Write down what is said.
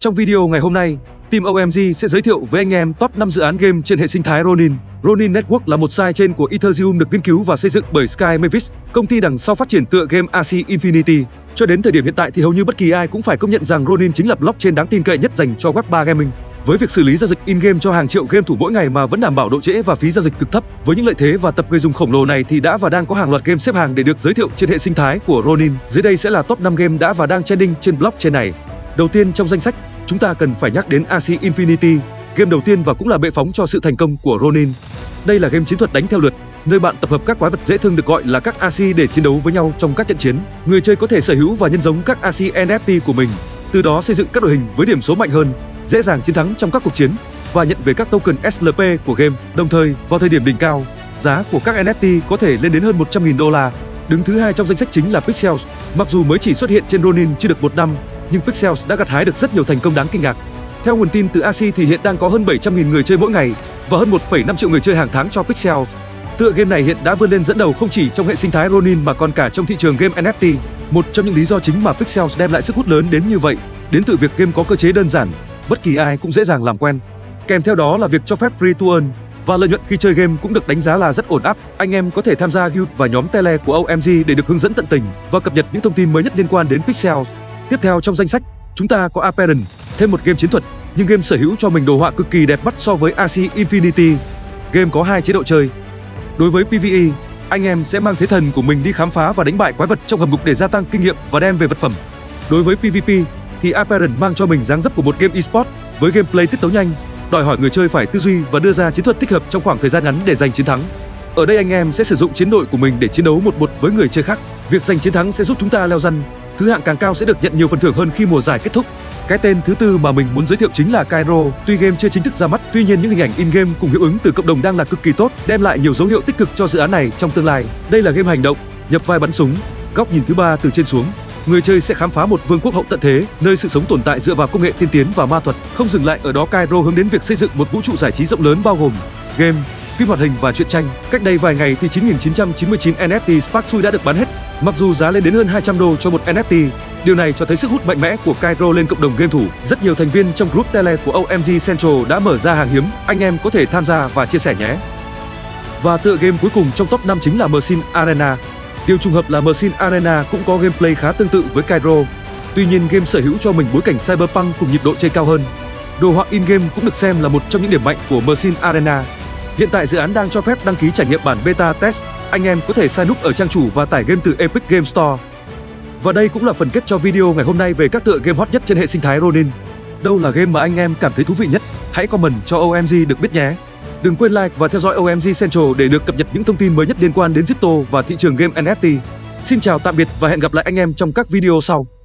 Trong video ngày hôm nay, team OMG sẽ giới thiệu với anh em top 5 dự án game trên hệ sinh thái Ronin. Ronin Network là một site trên của Ethereum được nghiên cứu và xây dựng bởi Sky Mavis, công ty đằng sau phát triển tựa game Axie Infinity. Cho đến thời điểm hiện tại thì hầu như bất kỳ ai cũng phải công nhận rằng Ronin chính là blockchain đáng tin cậy nhất dành cho Web3 gaming. Với việc xử lý giao dịch in-game cho hàng triệu game thủ mỗi ngày mà vẫn đảm bảo độ trễ và phí giao dịch cực thấp, với những lợi thế và tập người dùng khổng lồ này thì đã và đang có hàng loạt game xếp hàng để được giới thiệu trên hệ sinh thái của Ronin. Dưới đây sẽ là top 5 game đã và đang trending trên blockchain này. Đầu tiên trong danh sách, chúng ta cần phải nhắc đến Axie Infinity, game đầu tiên và cũng là bệ phóng cho sự thành công của Ronin. Đây là game chiến thuật đánh theo lượt, nơi bạn tập hợp các quái vật dễ thương được gọi là các Axie để chiến đấu với nhau trong các trận chiến. Người chơi có thể sở hữu và nhân giống các Axie NFT của mình, từ đó xây dựng các đội hình với điểm số mạnh hơn, dễ dàng chiến thắng trong các cuộc chiến và nhận về các token SLP của game. Đồng thời, vào thời điểm đỉnh cao, giá của các NFT có thể lên đến hơn 100.000 đô la. Đứng thứ hai trong danh sách chính là Pixels. Mặc dù mới chỉ xuất hiện trên Ronin chưa được 1 năm, nhưng Pixels đã gặt hái được rất nhiều thành công đáng kinh ngạc. Theo nguồn tin từ Axie thì hiện đang có hơn 700.000 người chơi mỗi ngày và hơn 1,5 triệu người chơi hàng tháng cho Pixels. Tựa game này hiện đã vươn lên dẫn đầu không chỉ trong hệ sinh thái Ronin mà còn cả trong thị trường game NFT. Một trong những lý do chính mà Pixels đem lại sức hút lớn đến như vậy đến từ việc game có cơ chế đơn giản, bất kỳ ai cũng dễ dàng làm quen. Kèm theo đó là việc cho phép free to earn và lợi nhuận khi chơi game cũng được đánh giá là rất ổn áp. Anh em có thể tham gia guild và nhóm tele của OMG để được hướng dẫn tận tình và cập nhật những thông tin mới nhất liên quan đến Pixels. Tiếp theo trong danh sách, chúng ta có Apparent, thêm một game chiến thuật, nhưng game sở hữu cho mình đồ họa cực kỳ đẹp mắt so với Axie Infinity. Game có 2 chế độ chơi. Đối với PvE, anh em sẽ mang thế thần của mình đi khám phá và đánh bại quái vật trong hầm ngục để gia tăng kinh nghiệm và đem về vật phẩm. Đối với PvP thì Apparent mang cho mình dáng dấp của một game eSport với gameplay tiết tấu nhanh, đòi hỏi người chơi phải tư duy và đưa ra chiến thuật thích hợp trong khoảng thời gian ngắn để giành chiến thắng. Ở đây anh em sẽ sử dụng chiến đội của mình để chiến đấu 1-1 với người chơi khác. Việc giành chiến thắng sẽ giúp chúng ta leo răn, thứ hạng càng cao sẽ được nhận nhiều phần thưởng hơn khi mùa giải kết thúc. Cái tên thứ tư mà mình muốn giới thiệu chính là Cairo. Tuy game chưa chính thức ra mắt, tuy nhiên những hình ảnh in-game cùng hiệu ứng từ cộng đồng đang là cực kỳ tốt, đem lại nhiều dấu hiệu tích cực cho dự án này trong tương lai. Đây là game hành động, nhập vai bắn súng, góc nhìn thứ ba từ trên xuống. Người chơi sẽ khám phá một vương quốc hậu tận thế, nơi sự sống tồn tại dựa vào công nghệ tiên tiến và ma thuật. Không dừng lại ở đó, Cairo hướng đến việc xây dựng một vũ trụ giải trí rộng lớn bao gồm game, phim hoạt hình và truyện tranh. Cách đây vài ngày thì 9.999 NFT Sparksui đã được bán hết, mặc dù giá lên đến hơn 200 đô cho một NFT. Điều này cho thấy sức hút mạnh mẽ của Cairo lên cộng đồng game thủ. Rất nhiều thành viên trong group tele của OMG Central đã mở ra hàng hiếm, anh em có thể tham gia và chia sẻ nhé. Và tựa game cuối cùng trong top 5 chính là Machine Arena. Điều trùng hợp là Machine Arena cũng có gameplay khá tương tự với Cairo. Tuy nhiên game sở hữu cho mình bối cảnh cyberpunk cùng nhịp độ chơi cao hơn. Đồ họa in-game cũng được xem là một trong những điểm mạnh của Machine Arena. Hiện tại dự án đang cho phép đăng ký trải nghiệm bản beta test. Anh em có thể sign up ở trang chủ và tải game từ Epic Game Store. Và đây cũng là phần kết cho video ngày hôm nay về các tựa game hot nhất trên hệ sinh thái Ronin. Đâu là game mà anh em cảm thấy thú vị nhất? Hãy comment cho OMG được biết nhé. Đừng quên like và theo dõi OMG Central để được cập nhật những thông tin mới nhất liên quan đến crypto và thị trường game NFT. Xin chào tạm biệt và hẹn gặp lại anh em trong các video sau.